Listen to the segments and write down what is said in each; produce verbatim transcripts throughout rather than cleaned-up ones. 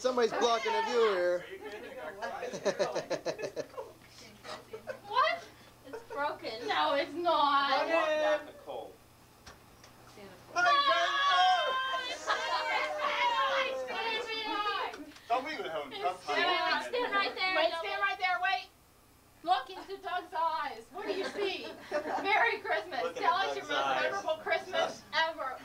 somebody's blocking the view here. What? It's broken. No, it's not. Down the cold. Don't leave it home. Stand, stand right there. Wait, stand right there, wait. Look into Doug's eyes. What do you see? Merry Christmas. Look Tell into us your Doug's most eyes. memorable Christmas ever.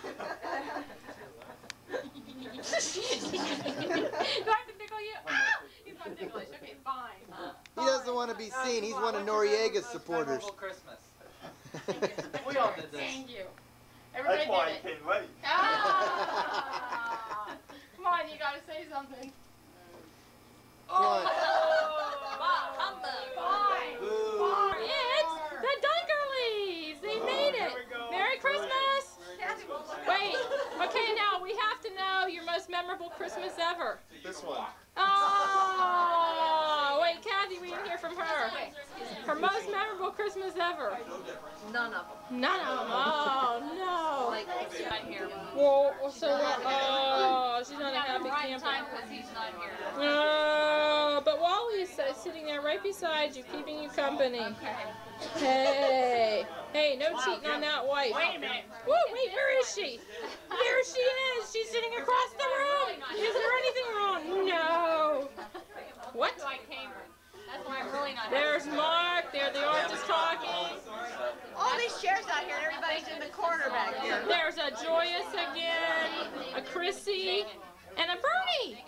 Do I have to tickle you? Ah! He's not ticklish. Okay, fine. He doesn't want to be seen. He's one of Noriega's supporters. Christmas. We all did this. Thank you. Everybody That's why did I it. came late. Ah! Come on, you gotta say something. Come on. Fine. Boo. It's the Dunkerleys. They made it. Merry Christmas. Wait. Okay, now we have to know your most memorable Christmas ever. This one. Oh, wait, Kathy, we didn't hear from her. Her most memorable Christmas ever. None of them. None of them. Oh, no. Like, he's not here. Well, so, uh, she's not a happy camper. Because he's not here. No, but Wally's uh, sitting there right beside you, keeping you company. Hey, hey, no cheating on that wife. Wait a minute. Whoa, wait, where is she? There she is. She's sitting across the room. Is there anything wrong? No. What? That's why I'm really not There's Mark. There they are, just talking. all these chairs out here and everybody's in the corner back here. There's a Joyous again, a Chrissy, and a Bernie.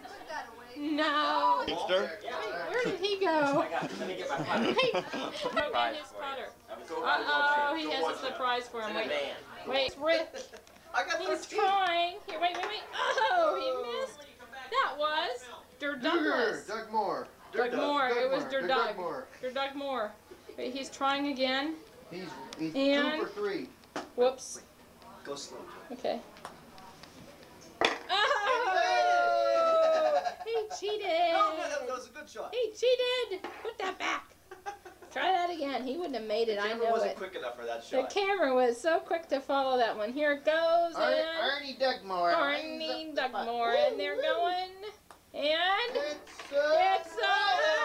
No. Where did he go? Let me get my putter. He broke in his putter. Uh-oh, he has a surprise for him. Wait, wait, it's Rick. He's trying. Here, wait, wait, wait. Oh, he missed. That was Der Douglas. Doug Moore. Doug Moore. It was Der Doug. Doug Moore. Der Doug Moore. Wait, he's trying again. He's, he's And- two for three. Whoops. Go slow. Okay. Oh! He cheated. No, no, that was a good shot. He cheated. Put that back. Try that again. He wouldn't have made it. I Camera know wasn't it. quick enough for that The shot. camera was so quick to follow that one. Here it goes. Ar And Arnie Dugmore. Arnie Dugmore. And they're going. And It's a, it's a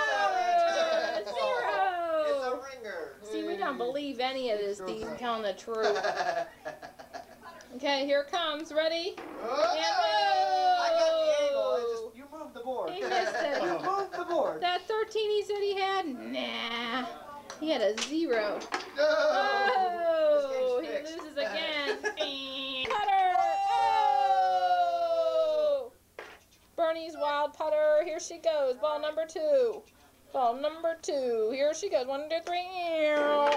zero. It's a ringer. See, we don't believe any of this. He's telling the truth. Okay, here it comes. Ready? Oh! And I got the angle. I whoa. just, you moved the board. He missed it. You moved the board. That thirteen he said he had? Nah. He had a zero. No! Oh, This he game's fixed. loses again. Putter. Oh! Bernie's wild putter. Here she goes. Ball number two. Ball number two. Here she goes. One, two, three. Oh!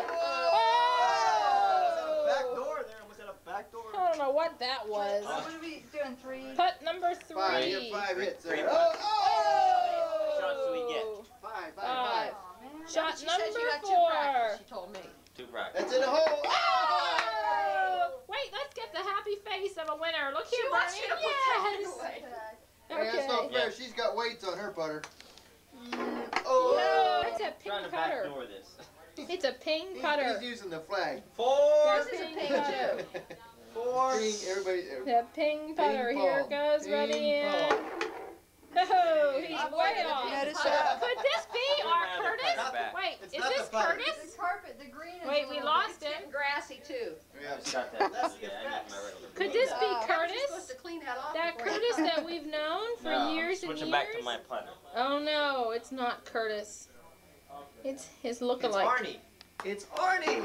Back door there. Was it a back door? I don't know what that was. What are we doing? Three? Putt number three. Five, you have five hits there. Three. Oh, oh! Shots do we get? Five, five, Five. five. Shot She number said she got two four. practice, she told me. Two practice. That's in the hole. Oh! Wait, let's get the happy face of a winner. Look She here, wants Bernie. you to put Yes. that away. Hey, that's not Okay. fair. Yeah. She's got weights on her putter. Oh, it's a Trying to pink putter. backdoor this. It's a pink He's, putter. he's using the flag. Four. This is a pink putter. Four. Ping, everybody. The pink putter. Ping Here it pong. goes. Ready Ping and. pong. Oh, he's I'm way looking at off. the other Could side. this be our Not Curtis? back. Wait, It's is not this the putter. Curtis? The carpet, the green is Wait, a we little lost bit- it's him. getting grassy too. Yeah. Just got that. That's Yeah, the I need effects. my regular. Could this be Uh, we're supposed Curtis? to clean that off That before you- Curtis that we've known for No, years and switching years? back to my putter. Oh no, it's not Curtis. It's his It's lookalike. Arnie. It's Arnie.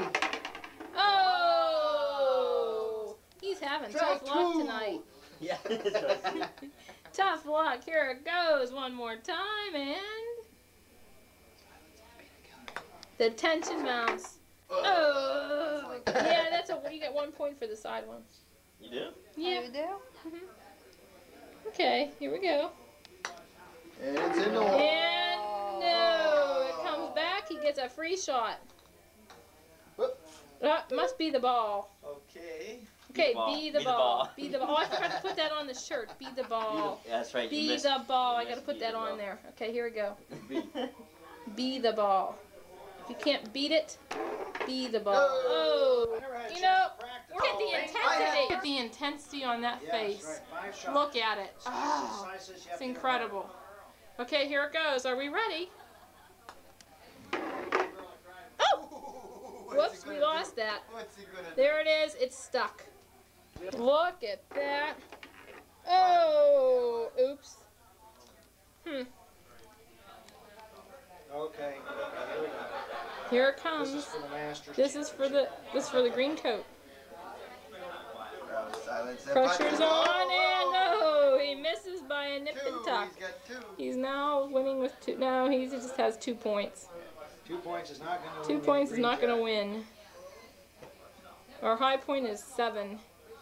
Oh! He's having Track tough luck two. tonight. Yeah. Tough luck. Here it goes one more time and the tension mounts. Oh! Yeah, that's a. You get one point for the side one. You do? Yeah. You do? Okay. Here we go. And it's in the hole. And no, it comes back. He gets a free shot. Whoop. Uh, must be the ball. Okay. Okay, ball. be the Be the ball. ball. Be the ball. Oh, I forgot to put that on the shirt. Be the ball. Yeah, that's right. You Be missed. the ball. you I gotta missed put be that the on ball. there. Okay, here we go. Be. Be the ball. If you can't beat it, be the ball. No. Oh, you know, Look at the intensity. Look at the intensity on that face. Look at it. Oh, it's incredible. Okay, here it goes. Are we ready? Oh! Whoops, we lost that. There it is. It's stuck. Look at that. Oh, oops. Hmm. Okay. Here we go. Here it comes. This is for the masters. This is for the this is for the green coat. Silence that Pressure's button. on and no, he misses by a nip Two. and tuck. He's got two. He's now winning with two. No, he just has two points. Two points is not going to win. Two points is not going to win. Our high point is seven.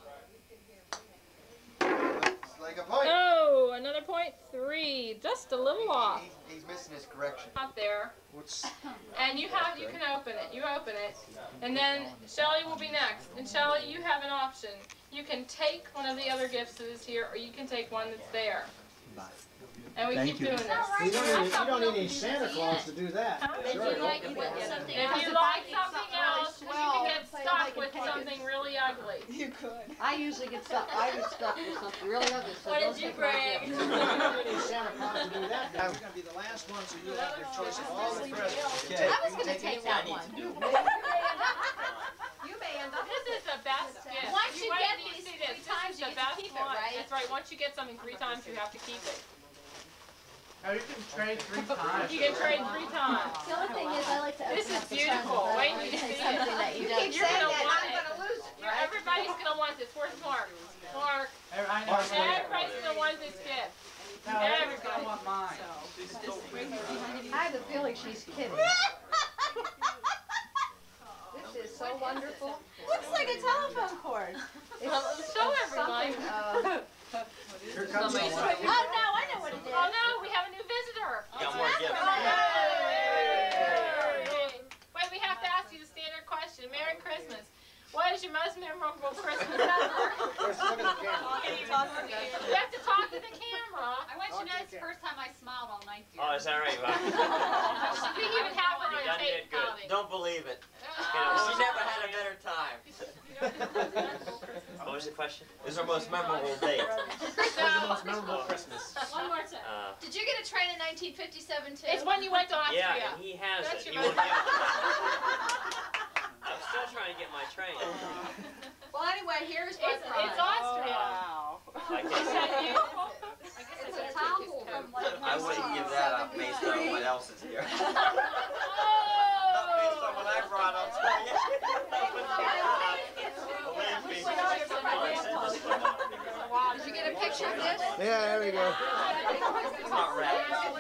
Looks like a point. Oh, another point, three. Just a little off. He's, he's missing his correction. Out there. What's And you have, you can open it. You open it. And then Shelly will be next. And Shelly, you have an option. You can take one of the other gifts that is here, or you can take one that's there. And we keep doing this. You don't need, you don't need any Santa Claus to do that. If you like something If you like something else, you can get stuck with something really ugly. You could. I usually get stuck. I get stuck with something really ugly. So What don't did you take my bring? gift. You don't need Santa Claus to do that. You're going to be the last one, so you'll have your choice of all the presents. Okay. I was going to take that one. You may end up. This is the best gift. Once you wait get till these see three this. times, This is you the get to best keep it, one. right? That's right. Once you get something three times, you have to keep it. Oh, you can trade three times. You can trade three times. The other thing is I like to This is open up the beautiful. present, but Wait I till you like to see take something it. that you You don't. keep You're saying gonna that, want I'm it. going to lose it, You're- right? Everybody's gonna want this. Where's Mark? Mark. I know. Everybody's gonna want this gift. No, everybody's gonna want mine. I have a feeling she's kidding. This is so wonderful. Looks like a telephone cord. Well, show everyone. Uh, Here comes someone. Oh no, I know what it is. Oh no, we have a new visitor. Got more gifts. Yay! Wait, we have to ask you the standard question. Merry Christmas. What is your most memorable Christmas ever? Look at the camera. Can you talk to the camera? You have to talk to the camera. I want you to know it's the first time I smiled all night, dear. Oh, is that right? Wow. We even have it on You done tape. did good. Tommy. Don't believe it. You Oh. know, she never had a better time. What was the question? Is our most memorable date? So, Most memorable Christmas. one more time. Uh, Did you get a train in nineteen fifty-seven too? It's when you went to Austria. yeah, and he has That's it. your He won't most- give it. I'm still trying to get my train. well, anyway, here's my It's, prize. it's Austria. Like Is that this. beautiful? It's a towel from like I wouldn't give that up based on what else is here. Oh! Not based on what I brought up. Did you get a picture of this? Yeah, there we go. It's not red.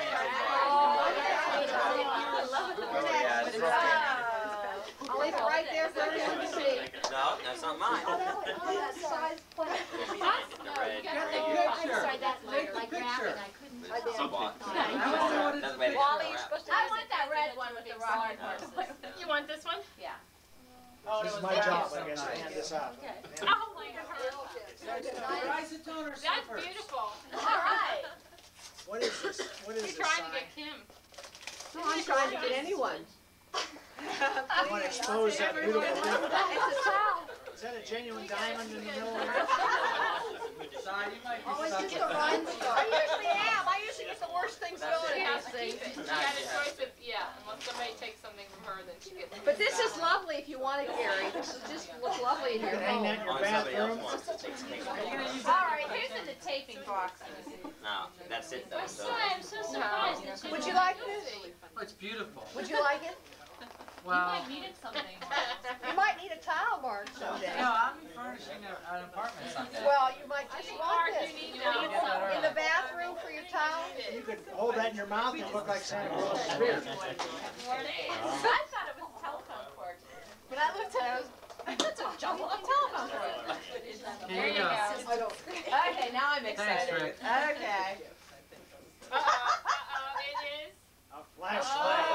Oh yeah, it's rough. I'll leave it right there for everyone to see. No, that's not mine. that size plant. The red. Sorry, that's later. Like wrapping, I couldn't. I did. Doesn't make it Wally, wrap. you're supposed to I use want it. that red one with the rocket. You want this one? This is my job, I guess, to hand this out. Oh, look at her. That's beautiful. All right. What is this? What is She's this trying sign? to get Kim. No, I'm trying to get anyone. I want to expose that beautiful thing. It's a towel. Is that a genuine diamond in the middle of it? Always get the rhinestones. I usually am. I usually get the worst things That's going. it. She has to keep it. She had a choice of, yeah, unless somebody takes something from her, then she gets it. But this is lovely if you want it, Gary. This is just looks lovely in You your can hang that home. in your On somebody else bathroom. wants to take take All right, who's in the taping box? No, that's it though. So. I'm so surprised. that Would didn't- you like this? Oh, it's beautiful. Would you like it? You might need it someday. You might need a towel, Mark, someday. No, I'm furnishing a, an apartment someday. Well, you might just want Mark, this. you need that. In the bathroom for your towel? You could hold that in your mouth and look like Santa Claus's beard. I thought it was a telephone cord. When I looked at it, I was, that's a jumble of telephone cord. Here you go. I don't. Okay, now I'm Thanks, excited. Rick. Okay. Uh-oh, uh-oh, it is. A flashlight.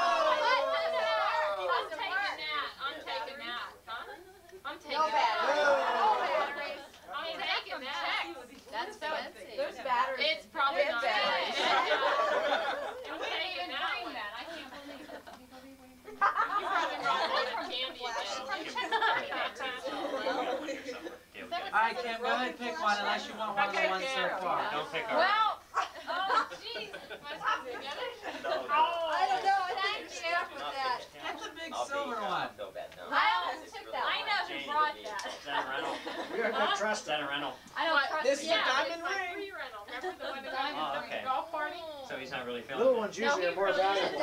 I'm taking that. I'm taking that. Huh? I'm taking No that. batteries. No batteries. I'm taking that. That's fancy. There's batteries. It's probably It's not batteries. I'm taking that one. that. I can't believe it. You probably brought one of candy again. right, Kim, go ahead and pick one unless you want one of the ones so far. Don't pick our. Well, oh, jeez. My husband get it? I don't know, I think you're stuck with that. Get the big silver one. No bad, no. I almost took that. I know who brought that. Is that a rental? We are gonna Is trust that a rental? I don't trust This is a yeah, diamond it's my ring. free rental. Remember the one that I Oh, was okay. doing the golf party? So he's not really feeling Little it. ones usually are more valuable.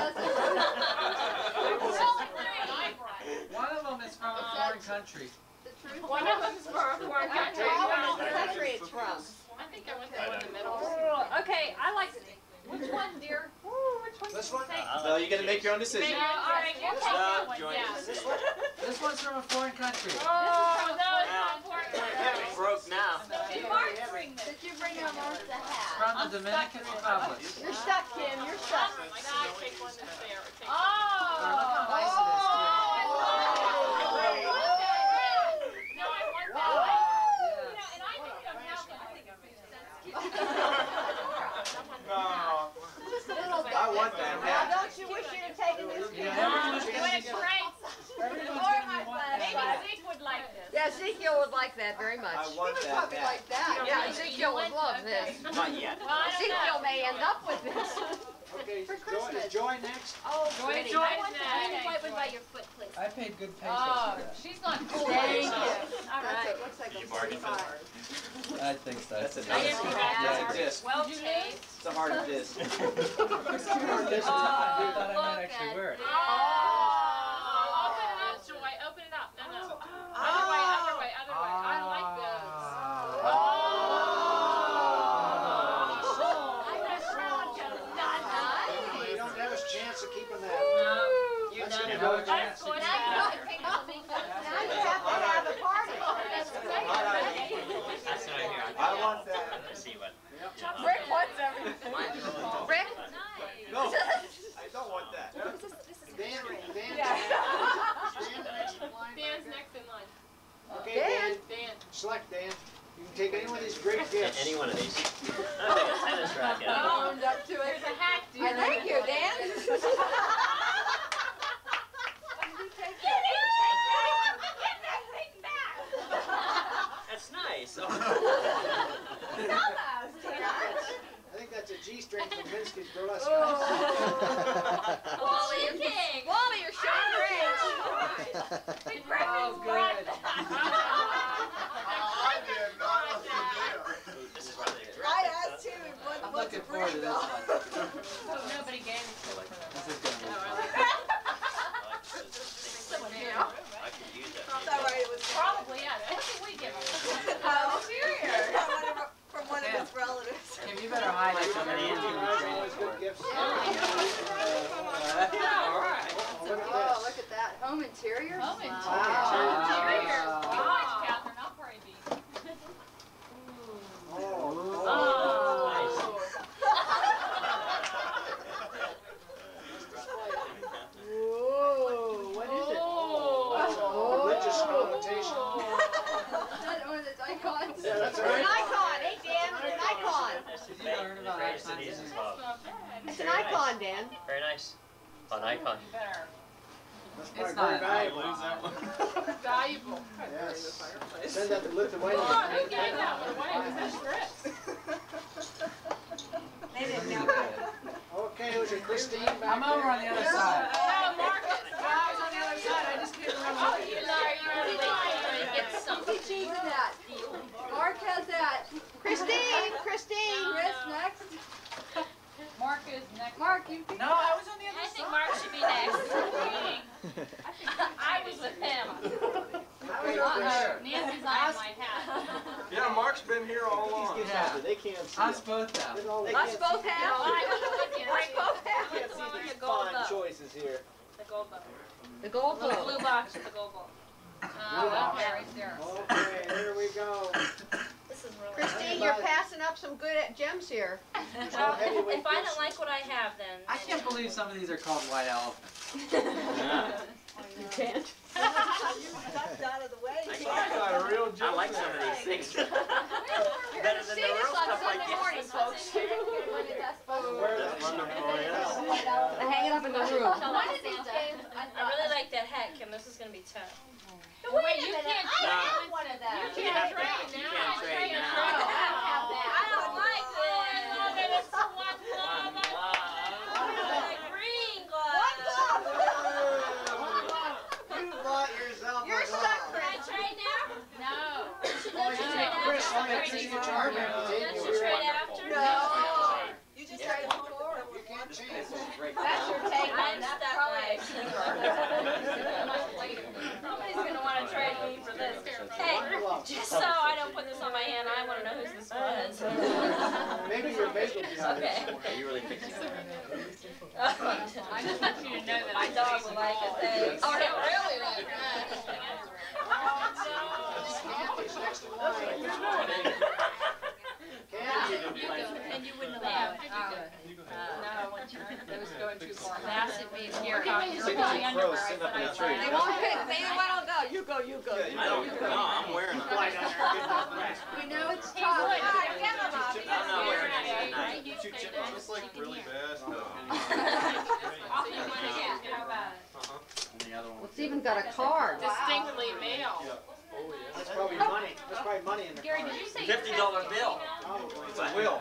One of them is from a foreign country. One of them is for a foreign country. All of the country it's from. I think I went that one in the middle. Okay, I like it. Which one, dear? Ooh, which one? This one? No, you gotta make your own decision. Uh, all right, you take that one. join Yeah. us. This This one's from a foreign country. Oh, no, it's not important. We're broke now. Did Mark bring this? Did you bring your Martha It's hat? from the Dominican Republic. You're stuck, Kim. You're stuck. Oh, my God, take one that's there. Take Oh, look how one. nice it is, too. No, I want that one. You know, and I think you don't have one. I think I'm No. I want that Now, hat. don't you wish you'd have taken this, Kim? Yeah. Everyone's Everyone's Or gonna my want flag. that. Maybe Zeke would like this. Yeah, Ezekiel would like that very much. I want that Probably hat. like that. Yeah, Ezekiel would love this. Not yet. Well, I don't Ezekiel know. may end up with this. Okay, For Joy, Christmas. is Joy next? Oh, Joy, goody. Joy, I want Joy. that white one by your foot, please. I paid good pesos Oh, for that. she's not cool. Thank you. All That's right. it. Looks like Did you a bargain for forty-five. I think so. That's a I disc. didn't That's forget. a disc. Well, taste. It's a harder disc. This is not good. I thought I might actually wear it. Oh, open it up, Joy. Open it up. No, no. Other way, other way, other way. I like those. Ah. You don't have a chance of keeping that. You're Let's done. get going. Let's go Now back. you can take the big one. Now you have to have a party. That's what I hear. I want that. Let's see what. Rick wants everything. Rick? No, I don't want that. Dan, Dan, Yeah. Dan, next in line. Dan's next in line. Okay, Dan, Dan. select Dan. You can take any one of these great gifts. Any one of these. I'll take a tennis racket. Owned up to it. There's a hat, dear. I thank you, Dan. That's nice. I think that's a G-string from Minsky's Burlesque. Wally King. Wally, you're showing your age. Oh, good. This is rather good. I asked too. I'm looking forward to this one. Nobody gave me one. This is gonna be fun. I could use that. It's all right. It was Probably, yeah. That's what we give them. Oh, from one of his relatives. Kim, you better hide it from Somebody the in end. here. Always good gifts. Yeah, all right. Oh, look at Oh, this. look at that. Home interiors? Home interiors. Wow. Interiors. You watch, Catherine. I'll probably be. Oh, oh. Oh. Whoa, what is it? Oh. Religious connotation. Is that one of those icons? Yeah, that's It's all an right. icon. Hey, Dan, it's an icon. Did you learn about Greatest icons cities in as here? well. It's an icon, Dan. Very nice. Fun icon. Better. That's It's probably not very an valuable. icon. Valuable. Yes. Send that to Lithuania. Oh, who gave that one away? Was that Chris? They didn't know. Okay, was it Christine back I'm over on the other side. Oh, Marcus. I was on the other side. I just can't remember. Oh, you know, you're really trying to get something. Who's cheating that? Mark has that. Christine, Christine. Chris next. Mark is next. Mark, you. No, I was on the I other think side. Mark should be next. I was with him. I was over there. Nancy's eyeing my hat. Yeah, Mark's been here all along. These gifts Yeah. out there, they can't see Us it. both now. They don't- they Us can't both see- have. I both have. went the one with the gold Fun bow. choices here. The gold bow. The gold The bow. blue box with the gold bow. Oh, that right there. Okay, here we go. This is really Christine, you're passing up some good gems here. Well, heavyweight If I gifts. don't like what I have, then. I can't believe some of these are called white elephants. Yeah. You can't. That's out of the way. got a real I like some of these things. Better than the real stuff I get. folks. Where That's is it? wonderful, yes. Hang it up in the room. I really like that hat, Kim. This is gonna be tough. But wait, Wait, a you minute, can't I trade. have one of those. You You can't have to- trade you now. can't trade I now. trade I don't have that. I don't like Oh, I love this. it. It's the one glove. One glove. The green glove. You bought yourself a You're stuck, glove. Can I Chris. trade now? No. Oh, you Trade take Chris, after? I'm gonna take your charm and take Don't you yours. trade after? No. You just tried to before. You can't change This it. is great. That's your take I'm on that stuck price. Nobody's gonna want to trade me for this. Hey, just so I don't put this on my hand, I want to know whose this was. Maybe your mate will be on Okay. this one. Are you really fixing it? I just want you to know that My I dog will like it, thanks. Oh, no, really? Like, Candy's next to wine. Candy. And you wouldn't allow it. no, I want you to. That was going too far. Bassett means here. Sit down, crows, sit up in the tree. They won't pick. Maybe I don't go. You go, you go. You I go. don't know. I'm wearing it. We know it's tough. All right, get them up. I'm not wearing it tonight. You Two chip on this like really bad? No. So you want to get And the other one. It's even got a card. distinctly male. That's probably money. That's probably money in the Gary, card. did you say Fifty dollar bill. Probably. It's a will.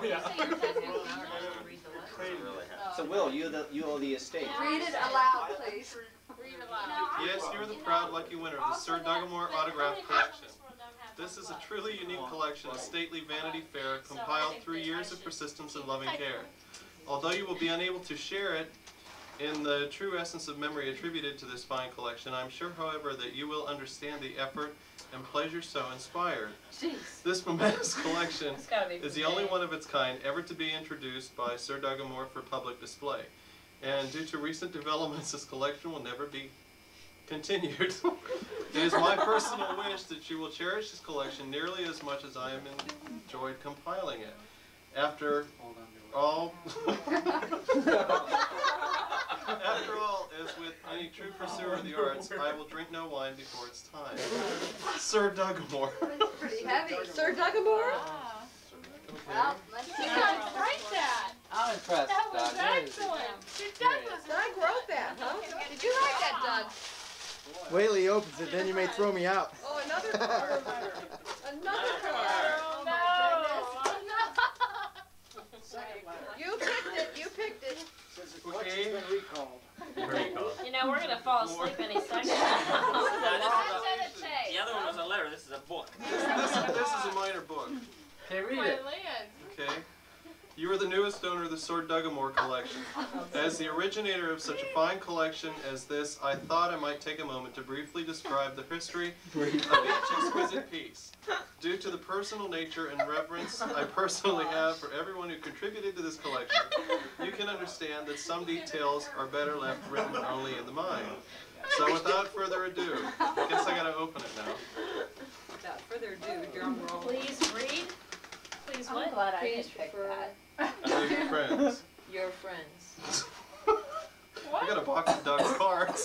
It's a will. You the you owe the estate. Read it aloud, please. Read aloud. Yes, you're the proud lucky winner of the Sir Duggamore Autograph Collection. This is a truly unique collection of stately Vanity Fair compiled through years of persistence and loving care. Although you will be unable to share it in the true essence of memory attributed to this fine collection, I'm sure, however, that you will understand the effort and pleasure so inspired. Jeez. This momentous collection It's gotta be is from the only Jay. one of its kind ever to be introduced by Sir Duggamore for public display. And due to recent developments, this collection will never be continued. It is my personal wish that you will cherish this collection nearly as much as I have enjoyed compiling it. After all, after all, as with any true pursuer of the arts, I will drink no wine before it's time. Sir Duggamore. Pretty heavy. Sir Duggamore? Well, let's You see. guys write that. I'm impressed, That was Doc. That is- excellent. Did Douglas Doug wrote that, huh? Did you write that, Doug? Wait till he opens it, then you may throw me out. Oh, another card. Another card. Oh, no. Second letter. You picked it. You picked it. Says the collection's been recalled. You know, we're gonna fall asleep any second. Now, this is That's a- in a tape. The other one was a letter. This is a book. This, this, is, this is a minor book. Okay, read My it. land. Okay. You are the newest owner of the Sir Duggamore collection. As the originator of such a fine collection as this, I thought I might take a moment to briefly describe the history of each exquisite piece. Due to the personal nature and reverence I personally have for everyone who contributed to this collection, you can understand that some details are better left written only in the mind. So without further ado, I guess I gotta open it now. Without further ado, drum roll. Please read. Please I'm what? glad I Please didn't pick for that. I need friends. your friends. I got a box of Doug's cards.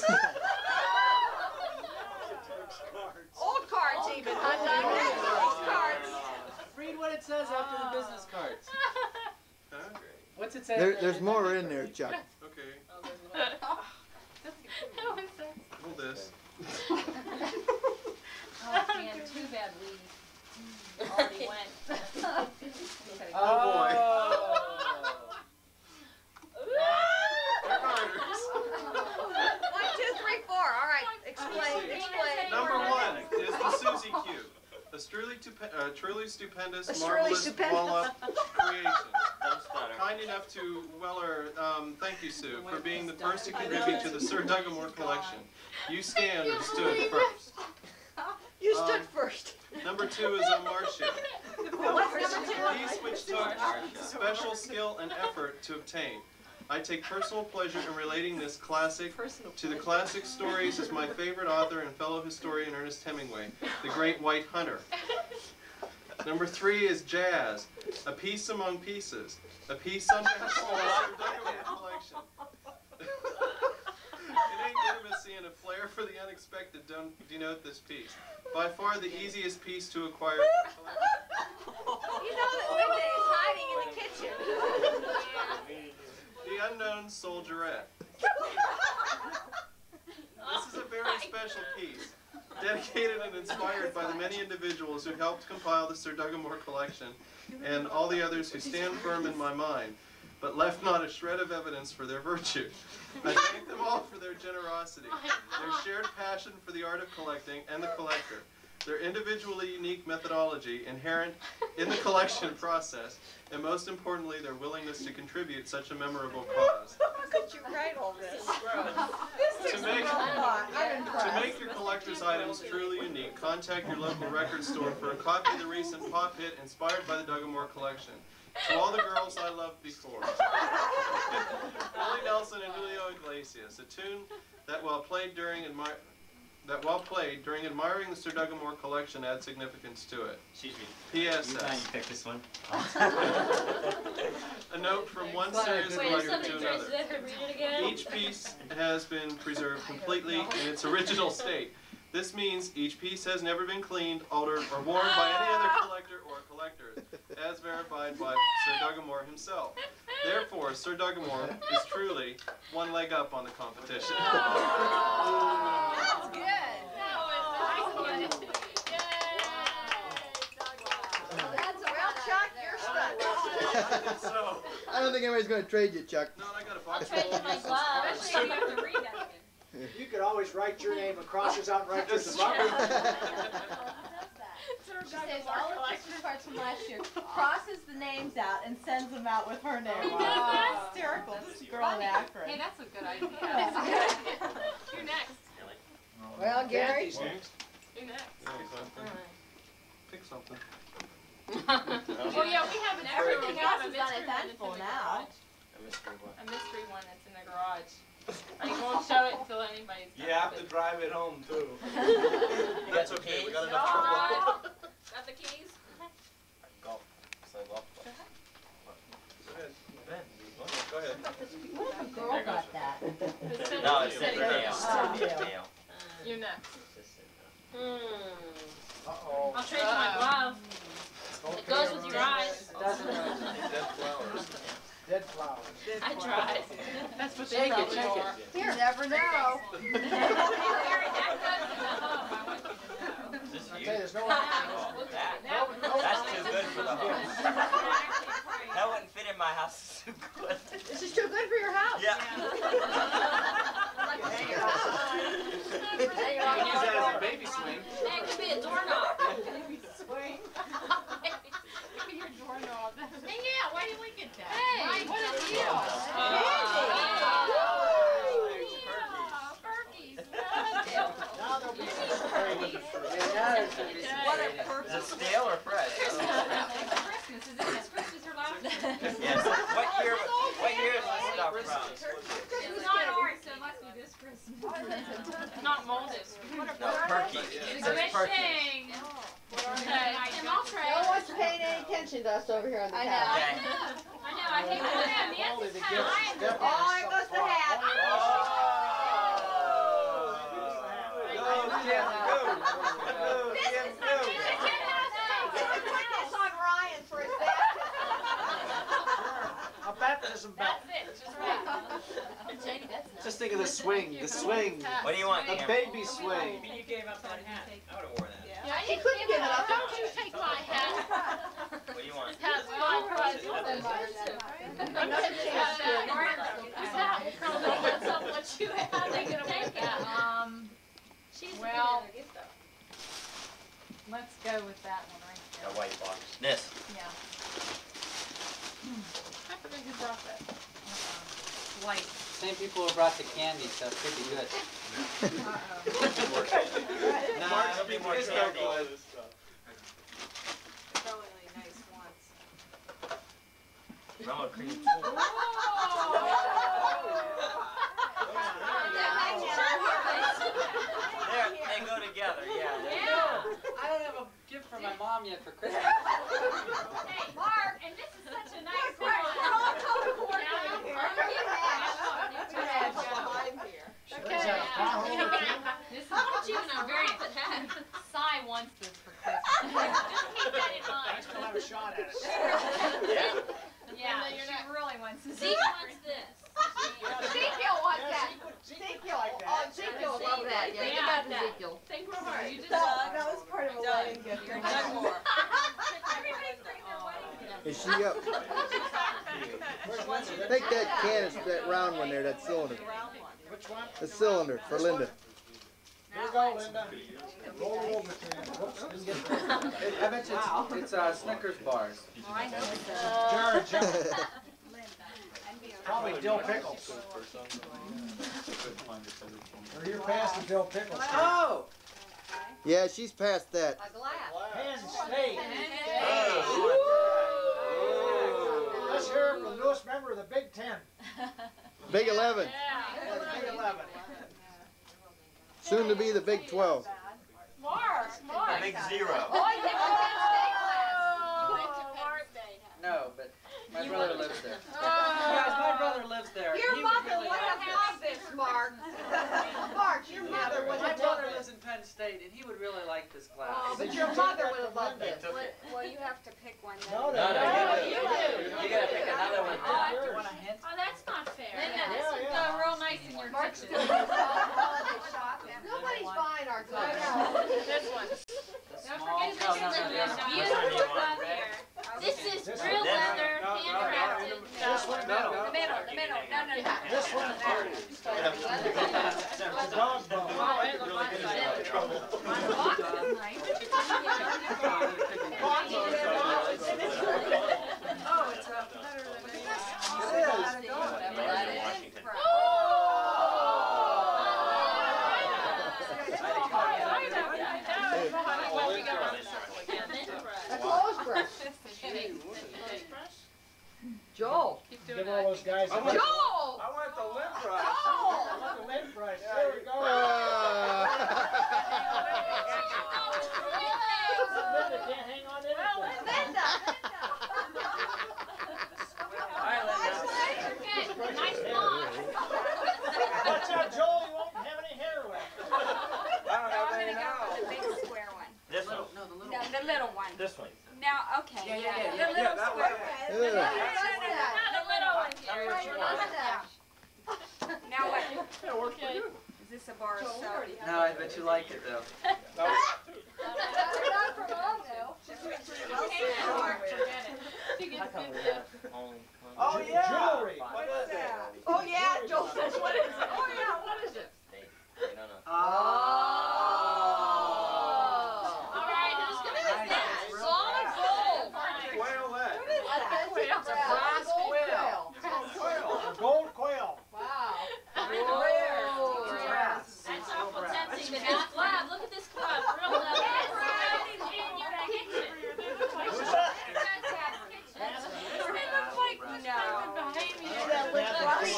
Old cards even, huh, Doug? Old cards. Read what it says after the business cards. Huh? What's it say? There, after there's the more business in there, cards? Chuck. Okay, That was so hold this. Oh, man, too bad we already went. Oh. One, two, three, four. All right. Explain. Explain. Number one is the Suzy Cube. A truly, tupe- uh, truly stupendous, A truly marvelous stupendous. wall-up creation. Don't stutter. Kind enough to Weller, um, thank you, Sue, for being the first to contribute to the Sir Duggamore collection. You stand or stood first. You stood Um, first. Number two is a Martian. What's number A two? piece which took special skill and effort to obtain. I take personal pleasure in relating this classic to the classic stories as my favorite author and fellow historian Ernest Hemingway, the Great White Hunter. Number three is jazz, a piece among pieces, a piece on the collection. Innate intimacy and a flair for the unexpected don't denote this piece. By far the easiest piece to acquire. You know that Linda is hiding in the kitchen. The Unknown Soldierette. This is a very special piece. dedicated and inspired by the many individuals who helped compile the Sir Duggamore collection, and all the others who stand firm in my mind, but left not a shred of evidence for their virtue. I thank them all for their generosity, their shared passion for the art of collecting and the collector, their individually unique methodology inherent in the collection process, and most importantly, their willingness to contribute such a memorable cause. How could you write all this? This To is make, I'm to impressed. make your collector's items truly unique, contact your local record store for a copy of the recent pop hit inspired by the Duggamore collection. To all the girls I loved before. Willie Nelson and Julio Iglesias, a tune that while played during admi that while played during admiring the Sir Duggamore collection adds significance to it. Excuse me. P S You S. mind you pick this one? A note from one serious Wait, if collector somebody to tries another. to read it again? Each piece has been preserved completely in its original state. This means each piece has never been cleaned, altered, or worn by any other collector or collectors, as verified by Sir Duggamore himself. Therefore, Sir Duggamore is truly one leg up on the competition. That's good. Well, Chuck, you're stuck. So, I don't think anybody's going to trade you, Chuck. no, I got a box Trade full of my useless glove. parts. Especially if you have to read that again. You could always write your name and cross this out and write yours Yes. above it. She saves all the Christmas cards from last year, crosses the names out, and sends them out with her name. Wow. Hysterical. This girl in Akron. Hey, that's a good idea. You're next. Well, Gary. Next. You're next. Pick something. Well, yeah, we have an extra. Everything we have else a is mystery one that's in uneventful the now. garage. A mystery one that's in the garage. I won't show it until anybody's done You have with to it. drive it home too. That's okay, we got enough Alright. trouble. Got the keys? Golf. Play golf. Go ahead. Go ahead. What if a girl got that? No, it's Sitting Dale. there. Oh. Dale. You're next. Hmm. Uh-oh. I'll trade you my glove. It goes with your eyes. Doesn't it? Dead flowers. Dead flowers. I tried. That's what they Shake it, probably shake it. are. You never know. Is this I you? tell you, there's no Oh, that. That's too good for the house. That wouldn't fit in my house too good. This is too good for your house. Yeah. Hang it on. Hang it on. Use that as a baby swing. Hey, it could be a doorknob. Swing. Your doorknob. Hey, yeah, why didn't we get that? Hey, what a deal. Now there'll be some trade. What a Is it purpose. stale or fresh? Christmas. Is it this Christmas or last Christmas? Yes. What year? What year is this stuff from? It's not ours, so it must be this Christmas. Not molded. No, Perky. It says Perky. Wishing. Okay, and I'll trade. No one's paying any attention to us over here on the I know. couch. Okay. I know, I hate that. Only Nancy's the hat. I gifts. am Oh, it was the hat. This is something you can have. Put this on Ryan for his baptism. A baptism belt. That's it, just right. Just think of the swing, the swing. What do you want, The Cam? baby swing. You gave up that hat. I would have worn that. Yeah, He you couldn't give it up. Don't you take my hat. What do you want? Has my prize. What you have, they gonna make that. Um, well, let's go with that one right The there. white box. This. Yeah. I forget who brought that. White. Same people who brought the candy, so it could be good. Nah, it'll be more candy. Really nice ones. Vanilla cream. There, they go together, yeah. Yeah. I don't have a gift for my mom yet for Christmas. Hey, Mark, and this is such a nice one. This is what you and very hat. Cy wants this for Christmas. Just keep that in I mind. still have a shot at it. Yeah. Yeah, she really wants this. Zeke wants this. Ezekiel wants Yeah, that. she would- she would Ezekiel, like that. oh, Ezekiel will love that. Yeah, Yeah. you got Ezekiel. Think more hard. she up. Take that can, that round one there, that cylinder. Which one? The cylinder for Linda. Here you go, Linda. Roll it over to him. Whoops, didn't get that. I bet you it's, it's uh, Snickers bars. Jar, jar. Probably dill pickles. Or you're past the dill pickles. Oh! Yeah, she's past that. A glass. Penn State. Oh. Let's hear it from the newest member of the Big Ten. Big eleven. Or the Big Eleven. Soon to be the Big twelve. Mark, Mark. The big zero. Oh, I get my Penn State glass. You went to Penn State. No, but my You brother went- lives there. Oh. Guys, my brother lives there. Your He would mother really would like have this. loved this, Mark. Mark, your mother would My have brother loved lives this. in Penn State, and he would really like this glass. Oh, but your mother would have loved this. Well, you have to pick one then. No, No, no, no. you do. You gotta pick another one. Oh, I You want a hint? Oh, that's not fair. Linda, this Yeah, would yeah. go real nice in your Mark's kitchen. still in holiday shopping. Nobody's buying our glass. This one. The Don't small. forget No, this no, is no, a the other one. beautiful glove here. This is This real one. leather, No, no, no, handcrafted. This one, no. The middle, the middle, no, no, no. This one. Dog bone. Oh, it looks like Oh, it's a better than this. A clothesbrush. Joel. Give all those guys a I lip. want- Joel! I want the lip brush. Joel! Look at lip brush. There we go. Ah. Linda can't hang on to anything. Linda! Nice mom. Watch out, Joel. You won't have any hair left. I don't have I'm any gonna go now. for the big square one. This one. No, the little No, one. the little one. This one. Now, okay, Yeah, yeah, yeah, yeah, the yeah, little yeah, that square. one. No, no, no, Yeah. no, no, no, not the little one here. What you want? Now what? Yeah, it works for you. Is this a bar of soap? No, I bet you like it though. No. Not from home, though. Oh, yeah. Jewelry. What is it? Oh, yeah, Joel says, what is it? Oh, yeah, what is it? No, no. Oh. All right, who's gonna Nice. get that? Solid gold. Quail egg. What is that? It's a brass gold quail. quail. A gold quail. Wow. Whoa. Brass. That's awful tempting, but this glove, look at this glove, real leather. It's in your kitchen. Who's that? It looks like what's No. behind me. That lip brush.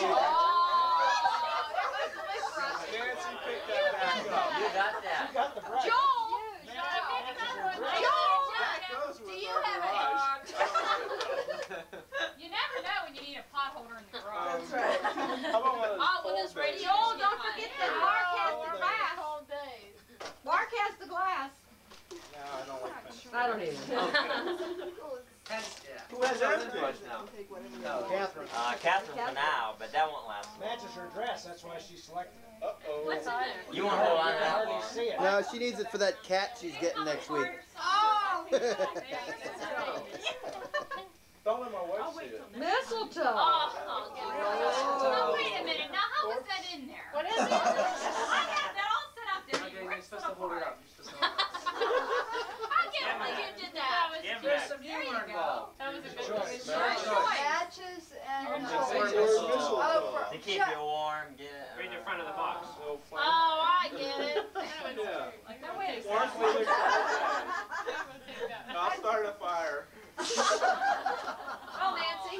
Nancy picked that back up. You got that. You got the brush. Joel! That goes with Do you our have a garage. You never know when you need a pot holder in the garage. That's right. How about one of those Oh, when fold this radio. things? Joel, don't forget that Mark has the glass. Cold days. Mark has the glass. No, I don't like that. I don't even. Yeah. Who has that lip brush now? No. Catherine. Uh, Catherine for now, but that won't last. Matches her dress. That's why she selected it. Uh-oh. What's in there? You want to hold on to You can that hardly one? see it. No, she needs it for that cat she's getting next week. Oh, Don't let my wife see it. mistletoe. Oh, I'll get it. Now, wait a minute. Now, how was that in there? What is it? I got that all set up there. Okay, You you're ripped supposed it to hold it apart. up. You're supposed to hold it up. I can't believe you did that. Give There's that. some There you humor go. involved. That was a good Choice. choice. Bad Choice. choice. Matches and It's choice. like your mistletoe. Oh, for- To keep you warm, get it. Right in the front of the box. So Oh, fun. I get it. Yeah. No, wait a Orange second. leather jacket. I'm gonna take that. I'll start a fire. Oh, Nancy.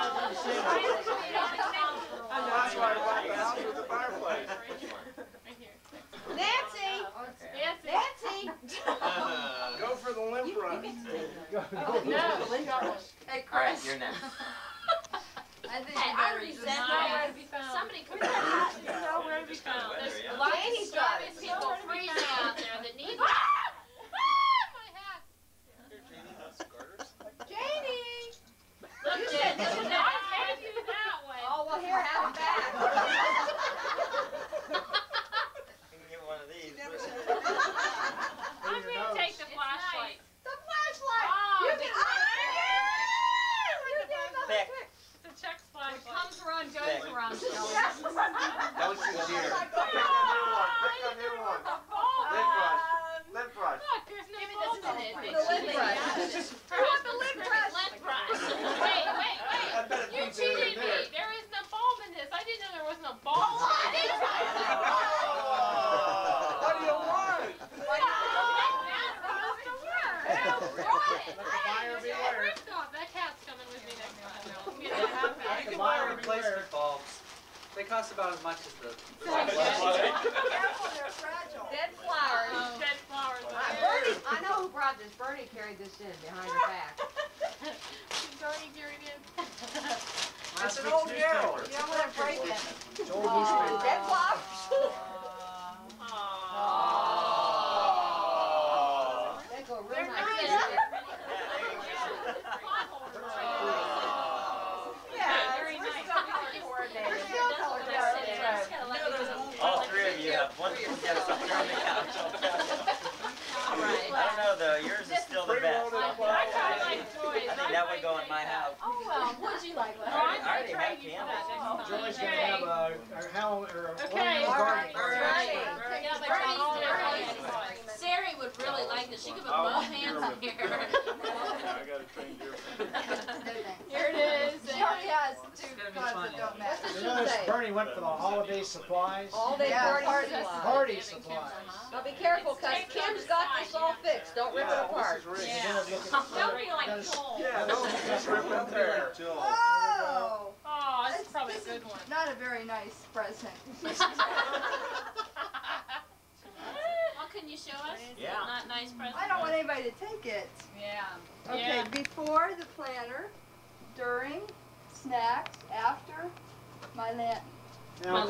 And that's why I bought the house with the fireplace. Right here. Nancy. Yes, it's- Nancy. Go for the limp run. Go- No, go- we got one. Hey, All right, Chris. you're next. I think Hey, you I better resent just- Nowhere that. to be found. Somebody could have Nowhere to be found. There's There's a lots Janie's of got it. starving people people freezing freezing out out there that need Ah! it. My hat. Janie. Look, You Jen, said this this is was not I gave you that one. Oh, well, here, have it back. You can get one of these. I'm gonna take the flashlight. The flashlight. Oh, You the can. Don't you dare. Pick a new one. Pick a new one. Lip brush. Lip brush. Look, there's no bulb in it. The lip brush. I want the lip brush. Lip brush. Wait, wait, I wait. bet it You beats it in cheated there. me. There is no bulb in this. I didn't know there was no bulb in it. What do you want? Buyer beware. That cat's coming with me next time. No, I'm getting a half You bag. can buy replacement bulbs. They cost about as much as the. the Careful, they're fragile. Dead flowers. Oh, dead flowers. Uh, Bernie, I know who brought this. Bernie carried this in behind her back. Bernie carried in. It's an old yarrow. You don't want to break it. It's old newspaper. Dead flowers. They go real They're nice. nice. Yeah, Very we're nice. still color coordinated. We're still color coordinated. All three of you have one together somewhere on the couch. I don't know though, yours is still the best. I kind of like Joy's. I think that would go in my house. Oh, well, what'd you like? Oh, I'm I already gonna have trade you for that candles. next time. Joy's gonna have a, a Halloween or a Okay. Ornamental garden Bernie, party. Bernie. Yeah, but Bernie's Bernie's there. Bernie's Bernie's Sari would really like this. She could put both hands in here. Here it is. She already has two gonna be cards fun. that don't match. You notice Bernie went for the holiday supplies. All day Yeah, party party supplies. Party supplies. Now be careful, cause Kim's got this all fixed. Don't rip it apart. Yeah. Don't be like Cole. Yeah, don't just rip and tear. Oh, Oh, this is probably a good one. not a very nice present. Well, can you show us? Yeah. Not nice present. I don't want anybody to take it. Yeah. Okay, Yeah. before the planner, during, snacks, after, my Lenten. Now,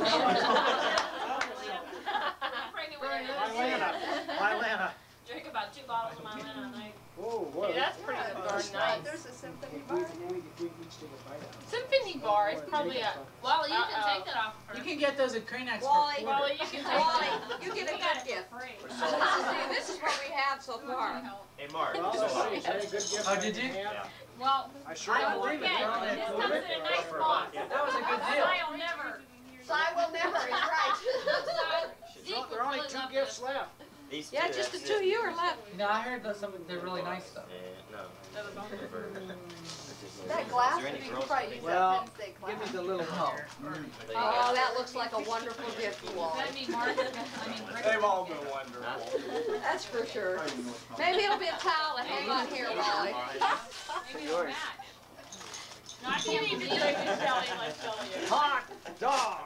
Pregnant with Mylana, Mylana. Drink about two bottles of Mylana a night. Whoa, whoa. Yeah, that's pretty Yeah, darn there's, nice. there's a symphony If bar. we, we, we each take a bite out of it. Symphony bar is probably a. Well, you can Uh-oh. take that off You first. can get those at Cranax for Wally, quarter. Well, you can take Wally, that. you get a good gift. Free. See, this is what we have so far. Hey Mark, Well, let's see, is that a good gift? Oh, did you? Yeah. Well, I sure I don't don't believe it. okay, They're on that this quarter. comes in a nice box. That was a good deal. I'll never. So I will never, is right. Zeke would There are only really two love gifts this. left. These two, Yeah, just the that's two of it. you are left. No, I heard that some they're really nice though. Yeah, no. Never. That glass, Is there any you girls could probably in use there? Well, that Penn State Give me glass. the little one here. There you Oh, go. that looks like a wonderful gift for Wally. That'd be Mark. I mean, Rick. They've all been wonderful. That's for sure. Maybe it'll be a towel to hang on here, Wally. Maybe it'll match. No, I can't even Drink and Shelly like Shelly is. Hot dog.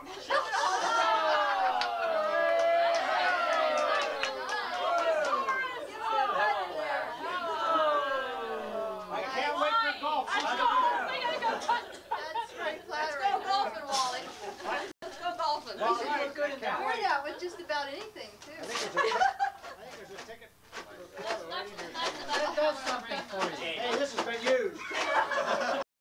I can't wait for golf. I know. We gotta go touch. That's very Let's flattering. go golfing, Wally. Let's go golfing. Well, We I should- can't wait. Wear that with just about anything, I too. think there's a, I think there's a ticket. That's, that's, that's That does something for you. Hey, this has been huge.